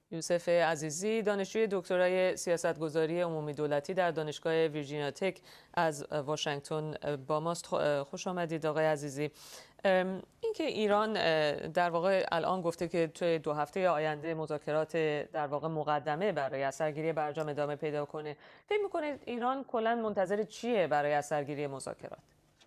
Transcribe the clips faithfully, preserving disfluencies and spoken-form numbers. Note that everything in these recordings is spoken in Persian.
یوسف عزیزی، دانشجوی دکترای سیاستگذاری عمومی دولتی در دانشگاه ویرجینیا تک از واشنگتن با ماست. خوش آمدید آقای عزیزی. اینکه ایران در واقع الان گفته که توی دو هفته آینده مذاکرات در واقع مقدمه برای اثرگیری برجام ادامه پیدا کنه، فکر می‌کنید ایران کلاً منتظر چیه برای اثرگیری مذاکرات؟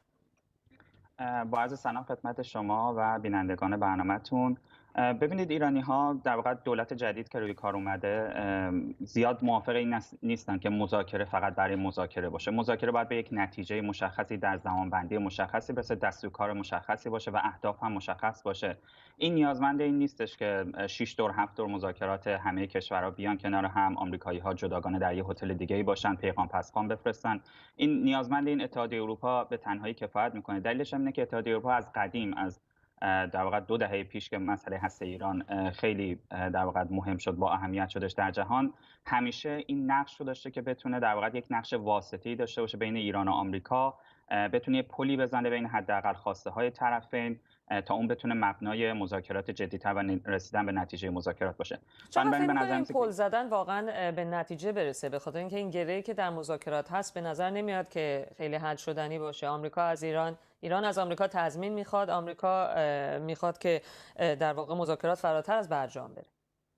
با عرض سلام خدمت شما و بینندگان برنامه‌تون. ببینید، ایرانی ها در واقع دولت جدید که روی کار اومده زیاد موافق این نیستن که مذاکره فقط برای مذاکره باشه. مذاکره باید به یک نتیجه مشخصی در زمانبندی مشخصی برسه، دستورکار مشخصی باشه و اهداف هم مشخص باشه. این نیازمند این نیستش که شش دور هفت دور مذاکرات همه کشورها بیان کنار هم، آمریکایی‌ها جداگانه در یه هتل دیگه‌ای باشن، پیغام پسخان بفرستن. این نیازمند این اتحادیه اروپا به تنهایی کفایت میکنه. دلیلش اینه که اتحادیه اروپا از قدیم، از در واقع دو دهه پیش که مسئله هسته ایران خیلی در واقع مهم شد، با اهمیت شدش در جهان، همیشه این نقش رو داشته که بتونه در واقع یک نقش واسطه‌ای داشته باشه بین ایران و آمریکا، بتونه پلی بزنه بین حداقل خواسته های طرفین تا اون بتونه مبنای مذاکرات جدی‌تر و رسیدن به نتیجه مذاکرات باشه. چرا فکر می‌کنید این پل زدن واقعا به نتیجه برسه؟ به خاطر اینکه این گره‌ای که در مذاکرات هست به نظر نمیاد که خیلی حل شدنی باشه. آمریکا از ایران، ایران از آمریکا تضمین میخواد، آمریکا میخواد که در واقع مذاکرات فراتر از برجام بره.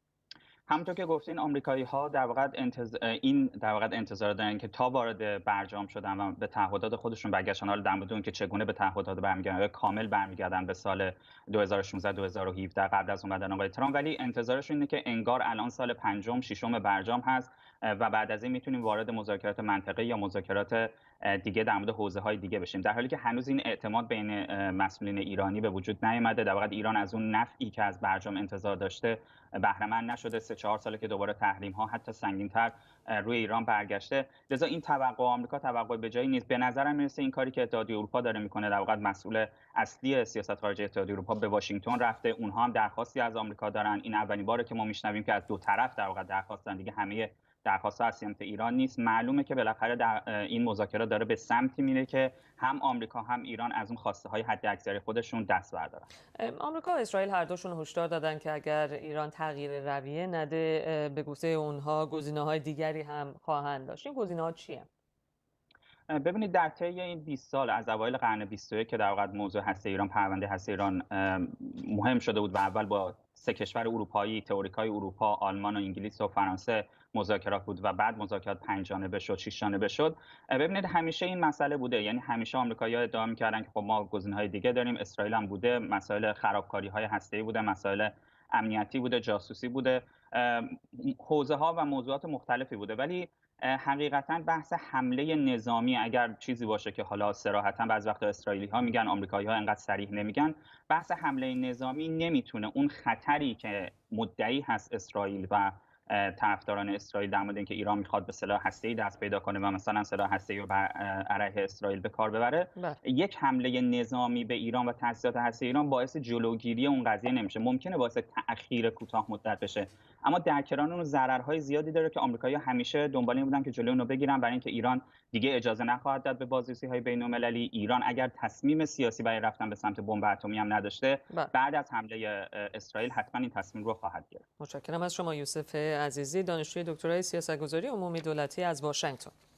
همونطور که گفتین، آمریکایی‌ها در واقع انتظ... این در واقع انتظار دارن که تا وارد برجام شدن و به تعهدات خودشون برگشتن، حالا در مورد اون که چگونه به تعهدات برمیگردن، کامل برمیگردن به سال دو هزار و شانزده دو هزار و هفده قبل از اومدن آقای ترامپ، ولی انتظارشون اینه که انگار الان سال پنجم ششم برجام هست و بعد از این میتونیم وارد مذاکرات منطقه یا مذاکرات دیگه در مورد حوزه‌های دیگه بشیم، در حالی که هنوز این اعتماد بین مسئولین ایرانی به وجود نیامده. در واقع ایران از اون نفعی که از برجام انتظار داشته بهره مند نشده. سه چهار ساله که دوباره تحریم ها حتی سنگین‌تر روی ایران برگشته. لذا این توقع آمریکا توقع به جایی نیست. به نظرم میرسه این کاری که اتحادیه اروپا داره میکنه، در واقع مسئول اصلی سیاست خارجی اتحادیه اروپا به واشنگتن رفته، اونها هم درخواستی از آمریکا دارن. این اولین باره که ما میشنویم که از دو طرف در واقع درخواست دارن. دیگه همه درخواست‌ها از سمت ایران نیست. معلومه که بالاخره در این مذاکرات داره به سمتی میره که هم آمریکا هم ایران از اون خواسته‌های حداکثری خودشون دست بردارن. آمریکا و اسرائیل هر دوشون هشدار دادن که اگر ایران تغییر رویه نده، به گفته اونها گزینه‌های دیگری هم خواهند داشت. این گزینه‌ها چیه؟ ببینید، در طی این بیست سال از اوایل قرن بیست و یک که در واقع موضوع هسته ایران، پرونده هسته ایران مهم شده بود و اول با سه کشور اروپایی، تئوریکای اروپا، آلمان و انگلیس و فرانسه مذاکرات بود و بعد مذاکرات پنج جانبه شد، شش جانبه شد. ببینید، همیشه این مسئله بوده، یعنی همیشه آمریکایی‌ها ادعا می‌کردن که خب ما گزینه‌های دیگه داریم. اسرائیل هم بوده، مسائل خرابکاری‌های هسته‌ای بوده، مسائل امنیتی بوده، جاسوسی بوده، حوزه‌ها و موضوعات مختلفی بوده. ولی حقیقتا بحث حمله نظامی اگر چیزی باشه که حالا صراحتا بعضی وقتا اسرائیلی‌ها میگن، آمریکایی‌ها انقدر صریح نمیگن، بحث حمله نظامی نمیتونه اون خطری که مدعی هست اسرائیل و طرفداران اسرائیل در مورد اینکه ایران میخواد به سلاح هسته‌ای دست پیدا کنه و مثلا سلاح هسته‌ای رو بر علیه اسرائیل به کار ببره، بله. یک حمله نظامی به ایران و تأسیسات هسته‌ای ایران باعث جلوگیری اون قضیه نمیشه. ممکنه باعث تأخیر کوتاه مدت بشه، اما در کنار اون ضررهای زیادی داره که آمریکایی‌ها همیشه دنبال این بودن که جلوی اونو بگیرن، برای اینکه ایران دیگه اجازه نخواهد داد به بازرسی‌های بین‌المللی. ایران اگر تصمیم سیاسی برای رفتن به سمت بمب اتمی هم نداشته، بله. بعد از حمله اسرائیل حتما این تصمیم رو خواهد گرفت. متشکرم از شما یوسف عزیزی، دانشجوی دکترای سیاستگذاری عمومی دولتی از واشنگتن.